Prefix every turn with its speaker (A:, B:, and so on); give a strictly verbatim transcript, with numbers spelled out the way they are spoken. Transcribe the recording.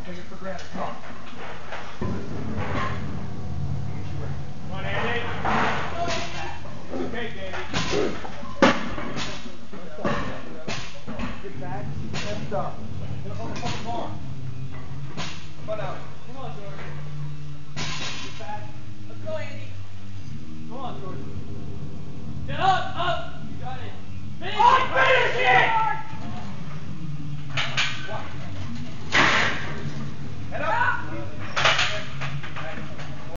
A: take it for granted. Come on. Come on, Andy. Okay, Andy. Get back. That's up. Get up on the fucking bar. Come on out. Come on, Jordan. Get back. Let's go, Andy. Come on, Jordan. Get up, up.